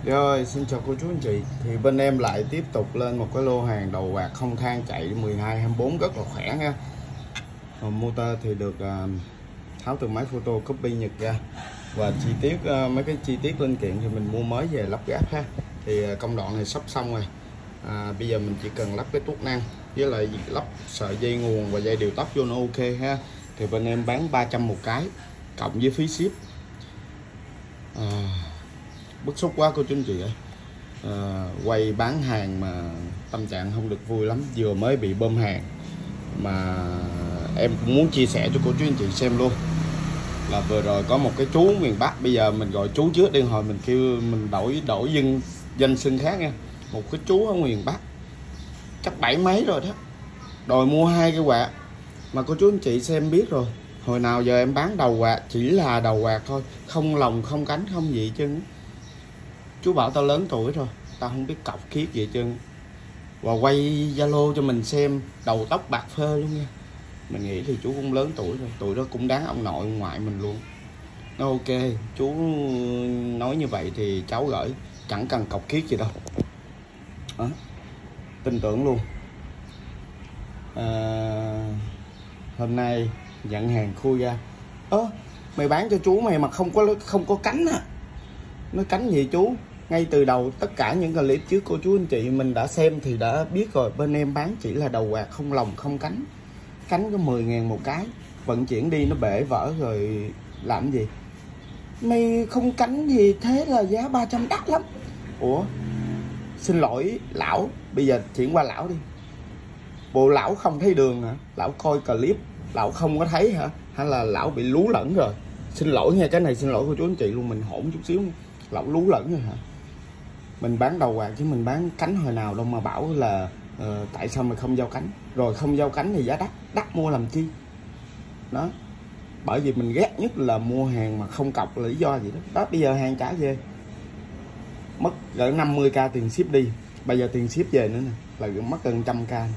Rồi, xin chào cô chú anh chị. Thì bên em lại tiếp tục lên một cái lô hàng đầu quạt không than chạy 12-24 rất là khỏe nha. Motor thì được tháo từ máy photocopy Nhật ra. Và chi tiết mấy cái chi tiết linh kiện thì mình mua mới về lắp ráp ha. Thì công đoạn này sắp xong rồi. Bây giờ mình chỉ cần lắp cái tuốt năng với lại lắp sợi dây nguồn và dây điều tóc vô nó ok ha. Thì bên em bán 300 một cái cộng với phí ship. Bức xúc quá cô chú anh chị ơi. Quay bán hàng mà tâm trạng không được vui lắm, vừa mới bị bơm hàng mà em cũng muốn chia sẻ cho cô chú anh chị xem luôn. Là vừa rồi có một cái chú miền Bắc, bây giờ mình gọi chú trước đi, hồi mình kêu mình đổi danh xưng khác nha. Một cái chú ở miền Bắc chắc 7 mấy rồi đó, đòi mua 2 cái quạt mà cô chú anh chị xem biết rồi. Hồi nào giờ em bán đầu quạt chỉ là đầu quạt thôi, không lồng không cánh không gì chứ. Chú bảo tao lớn tuổi rồi, tao không biết cọc khiết gì chứ. Và quay Zalo cho mình xem đầu tóc bạc phơ luôn nha. Mình nghĩ thì chú cũng lớn tuổi rồi, tuổi đó cũng đáng ông nội ông ngoại mình luôn. Nó ok, chú nói như vậy thì cháu gửi, chẳng cần cọc khiết gì đâu. Đó, tin tưởng luôn. Hôm nay nhận hàng khui ra. Mày bán cho chú mày mà không có cánh á. Nói cánh gì chú? Ngay từ đầu tất cả những clip trước cô chú anh chị mình đã xem thì đã biết rồi, bên em bán chỉ là đầu quạt không lồng không cánh. Cánh có 10.000 một cái, vận chuyển đi nó bể vỡ rồi làm gì? Mày không cánh gì thế là giá 300 đắt lắm. Ủa, xin lỗi lão, bây giờ chuyển qua lão đi. Bộ lão không thấy đường hả? Lão coi clip lão không có thấy hả? Hay là lão bị lú lẫn rồi? Xin lỗi nha, cái này xin lỗi cô chú anh chị luôn, mình hỗn chút xíu nha. Lão lú lẫn rồi hả? Mình bán đầu quạt chứ mình bán cánh hồi nào đâu mà bảo là tại sao mày không giao cánh? Rồi không giao cánh thì giá đắt mua làm chi? Đó, bởi vì mình ghét nhất là mua hàng mà không cọc là lý do gì đó. Đó, bây giờ hàng trả về mất gần 50k tiền ship đi, bây giờ tiền ship về nữa nè là mất gần 100k.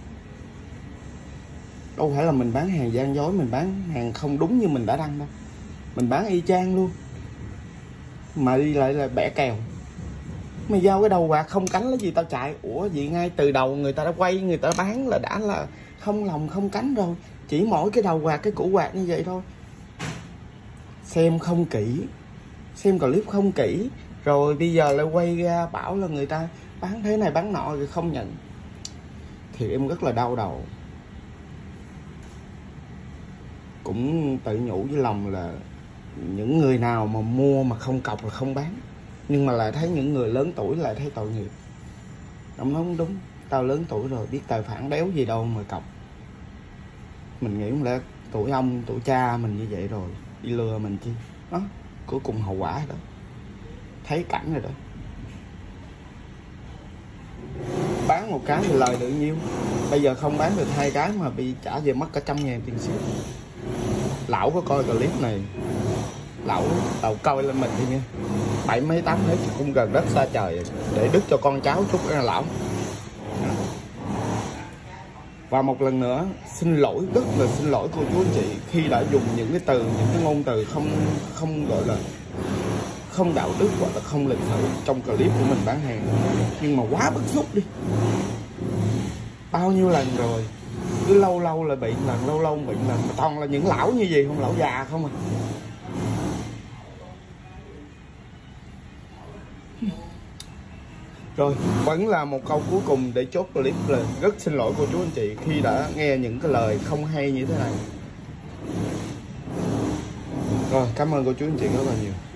Đâu phải là mình bán hàng gian dối, mình bán hàng không đúng như mình đã đăng đâu, mình bán y chang luôn mà đi lại là bẻ kèo. Mày giao cái đầu quạt không cánh lấy gì tao chạy? Ủa gì, ngay từ đầu người ta đã quay, người ta bán là đã là không lồng không cánh rồi, chỉ mỗi cái đầu quạt, cái củ quạt như vậy thôi. Xem không kỹ, xem clip không kỹ, rồi bây giờ lại quay ra bảo là người ta bán thế này bán nọ rồi không nhận, thì em rất là đau đầu. Cũng tự nhủ với lòng là những người nào mà mua mà không cọc là không bán, nhưng mà lại thấy những người lớn tuổi lại thấy tội nghiệp. Ông nói không đúng, tao lớn tuổi rồi biết tài phản đéo gì đâu mà cọc. Mình nghĩ là tuổi ông tuổi cha mình như vậy rồi, đi lừa mình chi. Đó, cuối cùng hậu quả đó, thấy cảnh rồi đó. Bán một cái thì lời được nhiêu, bây giờ không bán được 2 cái mà bị trả về mất cả 100.000 tiền ship. Lão có coi clip này, lão coi lên mình đi nha, 7 mấy 8 hết cũng gần đất xa trời, để đức cho con cháu chút ra lão. Và một lần nữa xin lỗi, rất là xin lỗi cô chú anh chị khi đã dùng những cái từ, những cái ngôn từ không gọi là không đạo đức hoặc là không lịch sự trong clip của mình bán hàng. Nhưng mà quá bức xúc đi, bao nhiêu lần rồi, cứ lâu lâu là bị lần, lâu lâu bị lần, mà toàn là những lão như gì không, lão già không à. Rồi, vẫn là một câu cuối cùng để chốt clip là rất xin lỗi cô chú anh chị khi đã nghe những cái lời không hay như thế này. Rồi, cảm ơn cô chú anh chị rất là nhiều.